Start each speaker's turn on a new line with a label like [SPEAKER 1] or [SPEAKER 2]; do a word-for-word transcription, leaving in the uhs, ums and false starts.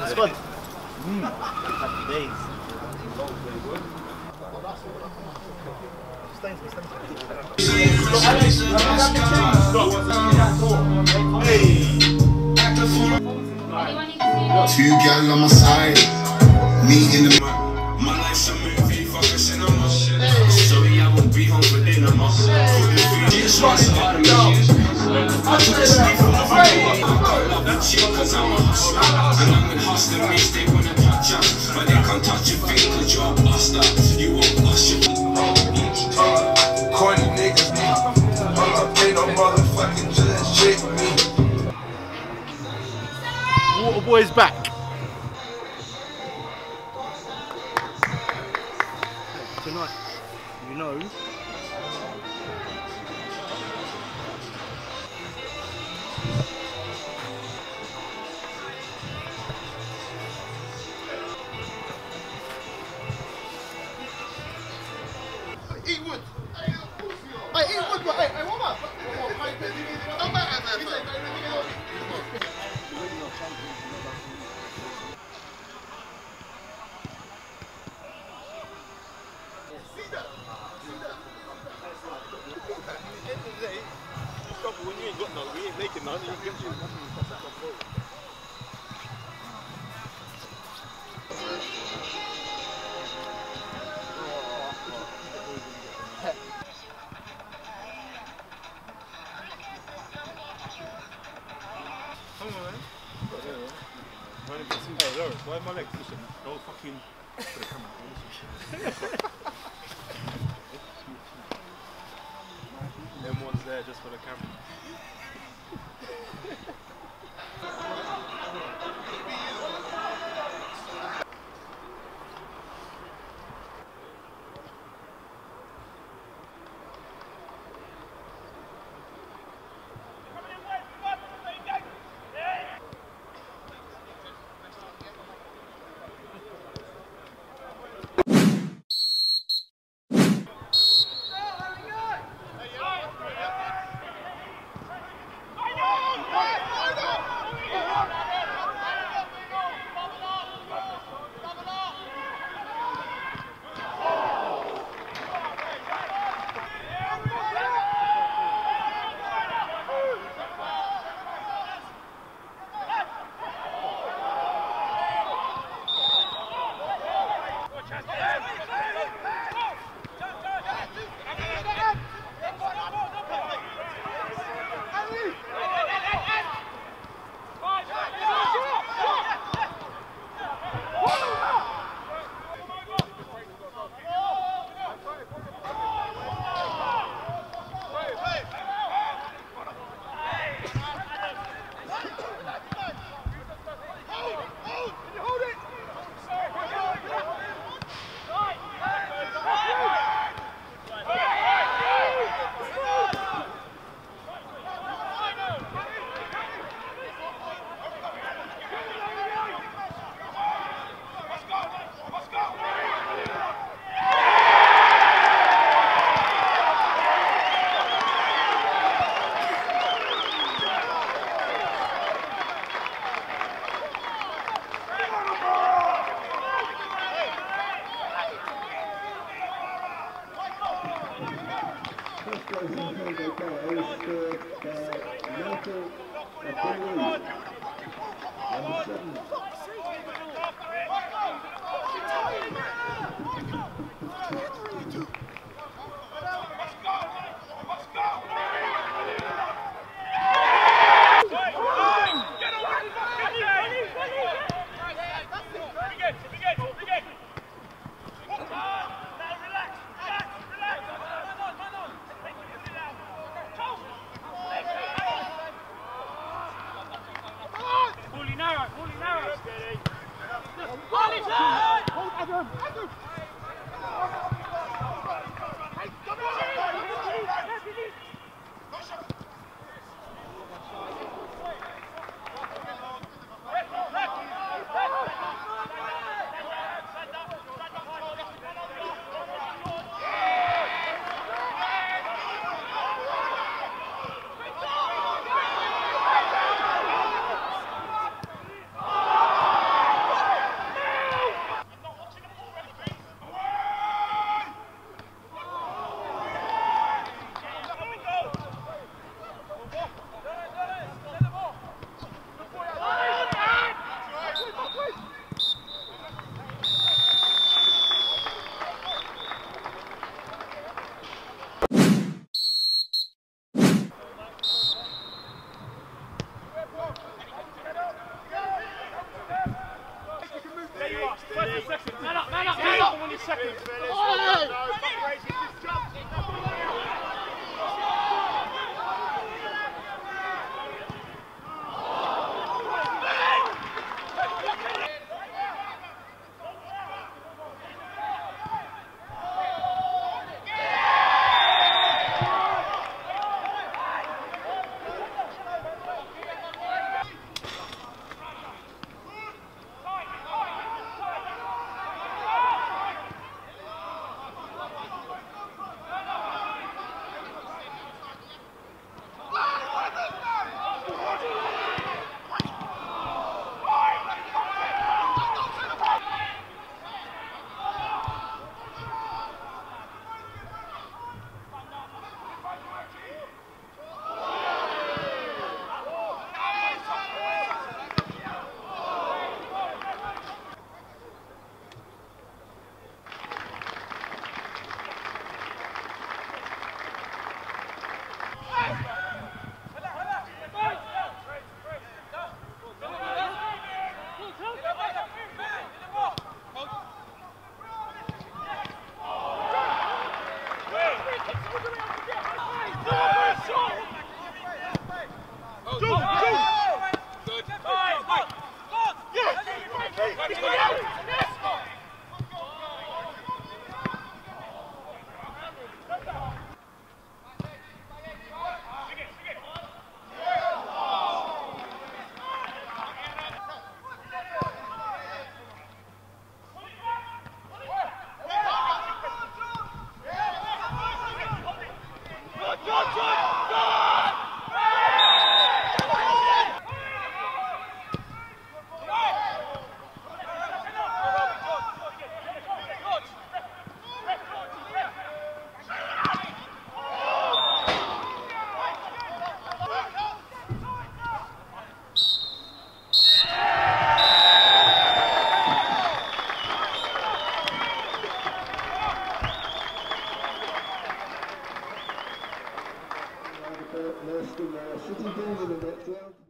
[SPEAKER 1] It's fun. Mmm. Happy days. Stains me, stains me.
[SPEAKER 2] Two gal on my side, me in the my life's a movie, fuck a cinema. Sorry, I won't be home for dinner, ma. Just want to start a music. I took a sleep from the video. I love that shit cause I'm a hustler. And I'm in hustler means they wanna touch us, but they can't touch your thing cause you're a buster. You won't bust your corny niggas me. Ain't no motherfucking judge check me.
[SPEAKER 1] Waterboy's back. Tonight, you know.
[SPEAKER 3] Eat wood. Hey, eat wood, but hey, hey, what about? I'm back at that. See that? See that? End of the day, you struggle when you ain't got none. We ain't making none. You get you nothing. Come on, man. Hey, Lawrence, why are my legs? Listen, don't fucking put the camera on. Them ones there just for the camera.
[SPEAKER 4] seconds. Man up, man up, man up. One seconds.
[SPEAKER 5] Let's do that. City Dean in the next round.